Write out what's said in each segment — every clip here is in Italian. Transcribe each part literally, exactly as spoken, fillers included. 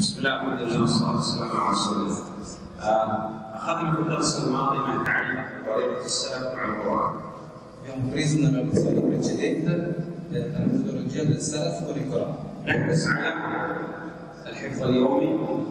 بسم الله والحمد لله والصلاه والسلام على رسول الله. اخذنا في الدرس الماضي ما يتعلق بطريقه السلف مع القران. Abbiamo preso nella lezione precedente la metodologia del Salaf con il Corano. نحرص على الحفظ اليومي.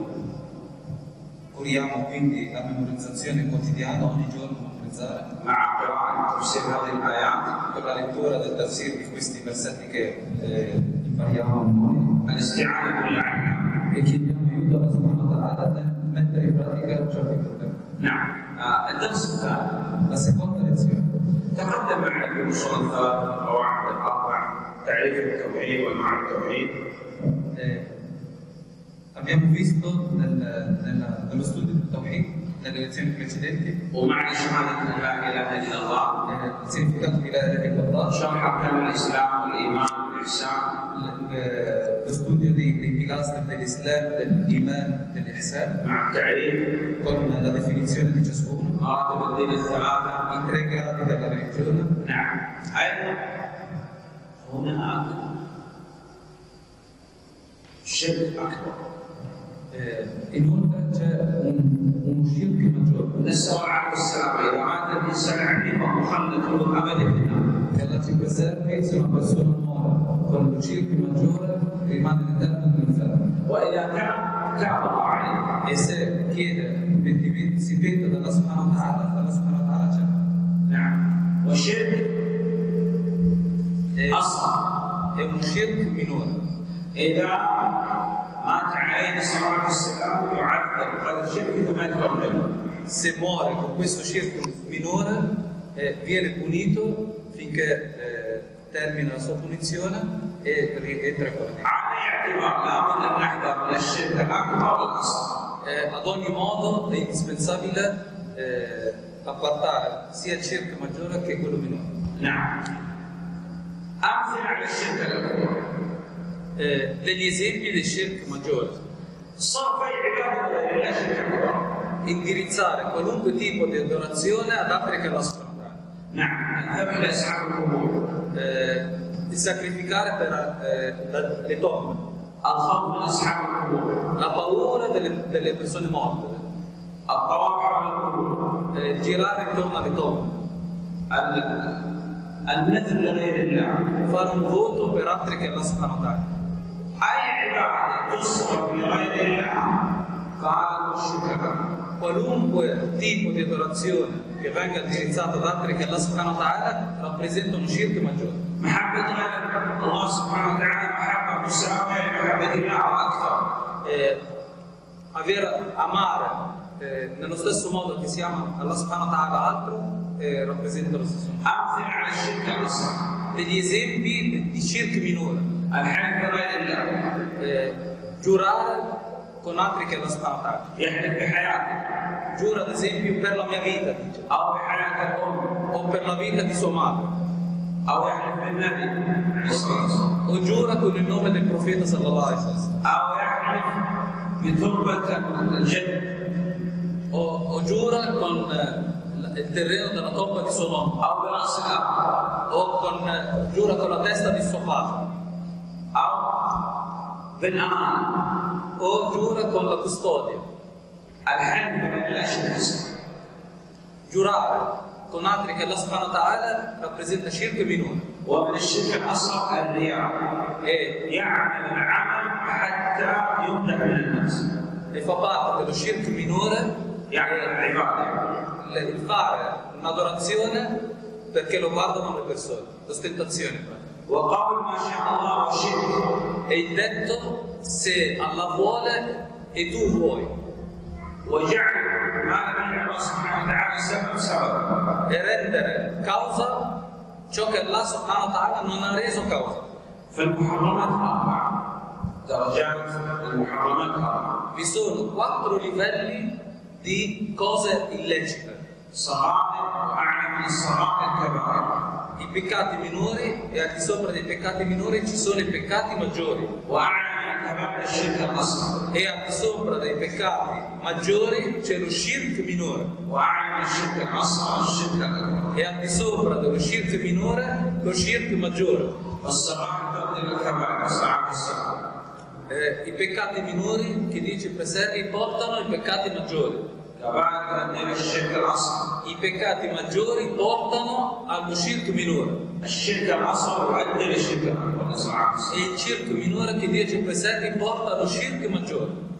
Curiamo quindi la memorizzazione quotidiana, ogni giorno memorizzare, مع قراءه تفسير هذه الايات. con la lettura del tafsir di questi versetti che eh, impariamo noi الاستعانه بالله. e chiediamo aiuto alla subhanahu wa ta'ala nel mettere in pratica ciò che proponiamo. نعم. آه، الدرس الثاني La seconda lezione. تقدم معنا في الاصول الثلاث القواعد الاربع تعريف التوحيد وانواع التوحيد. Eh, abbiamo visto nel, nella, nello studio del Tawhid, nelle lezioni precedenti, ومعنى شهاده ان لا اله الا الله. eh, il significato di la ilaha illallah, شرح اركان الاسلام والايمان والاحسان. lo studio dei, dei pilastri dell'Islam, dell'Iman, dell'Ihsan, مع التعريف con la definizione di ciascuno, مراتب الدين الثلاثه. i tre gradi della religione. نعم. ايضا هناك شرك اكبر. Eh, inoltre c'è un, uno shirk maggiore, نسال الله العافيه والسلامه اذا مات الانسان عميقا مخلد ابدا في النار. che Allah ci preservi se una persona muore con lo shirk maggiore rimane in eterno nell'inferno. واذا تاب تاب الله عليه. E se chiede pentimento, si pente dalla subhanahu wa ta'ala, Allah subhanahu wa ta'ala c'è. نعم. والشرك È, اصغر. è un shirk minore. اذا مات عليه نسال الله العافيه والسلامه يعذب قدر شركه ثم يدخل الجنه. Se muore con questo shirk minore, eh, viene punito finché eh, termina la sua punizione e rientra con la على اعتبار لابد ان نحذر من الشرك الاكبر والاصغر. eh, Ad ogni modo è indispensabile eh, appartare sia il shirk maggiore che quello minore. نعم. امثله على الشرك الاكبر. Eh, degli esempi del shirk maggiore: صرف اي عباده غير الله شرك اكبر. indirizzare qualunque tipo di adorazione ad altri che Allah subhanahu wa ta'ala. نعم. الذبح لاصحاب القبور. Eh, di sacrificare per eh, la- le tombe, الخوف من اصحاب القبور. la paura delle, delle persone morte, الطواف حول القبور. eh, girare intorno alle tombe, ال- النذر لغير الله. fare un voto per altri che Allah subhanahu wa ta'ala. اي عباده تصرف لغير الله فهذا الشرك اكبر. Qualunque tipo di adorazione che venga indirizzata ad altri che Allah subhanahu wa ta'ala rappresenta un shirk maggiore. محبه غير الله سبحانه وتعالى محبه مساويه لمحبه الله واكثر. Eh, aver amare eh, nello stesso modo che si ama Allah subhanahu wa ta'ala altro eh, rappresenta lo stesso. امثله على الشرك الاصغر. Degli esempi di shirk minore: الحلف بغير الله. eh, giurare con altri che Allah subhanahu wa ta'ala. يحلف بحياته Giura ad esempio per la mia vita, dice, او بحياه الام o per la vita di sua madre, او يحلف بالنبي عليه الصلاه والسلام o giura con il nome del profeta sallallahu alaihi wasallam, او يحلف بتربه الجد o, o giura con eh, il terreno della tomba di suo nonno, او براس الاب o con, eh, giura con la testa di suo padre, او بالامان. o giura con la custodia. الحلف بغير الله شرك اصغر. Giurare con altri che Allah subhanahu wa ta'ala rappresenta shirk minore. ومن الشرك الاصغر الرياء. E, يعمل العمل حتى يمدح من الناس. e fa parte dello shirk minore يعني العباده. il il fare un'adorazione perché lo guardano le persone, l'ostentazione. وقول ما شاء الله وشئت. E il detto se Allah vuole e tu vuoi, وجعل ما لم يجعل الله سبحانه وتعالى سبب سبب. e rendere causa ciò che Allah subhanahu wa ta'ala non ha reso causa. فالمحرمات اربعه. درجات المحرمات اربعه. Vi sono quattro livelli di cose illecite: صغائر واعلى من الصغائر كبائر. i peccati minori, e al di sopra dei peccati minori ci sono i peccati maggiori, واعلى من كبائر الشرك الاصغر. e al di sopra dei peccati maggiori c'è lo shirk minore, واعلى من الشرك الاصغر الشرك الاكبر. e al di sopra dello shirk minore lo shirk maggiore. والصغائر تؤدي الى الكبائر. صعب الصغائر. Eh, I peccati minori, che dice preservi, portano i peccati maggiori. كبائر تؤدي للشرك الأصغر. I peccati maggiori portano allo shirk minore. الشرك الأصغر يؤدي للشرك الأكبر. نسأل الله العافية. E il shirk minore, che dice preservi, porta allo shirk maggiore.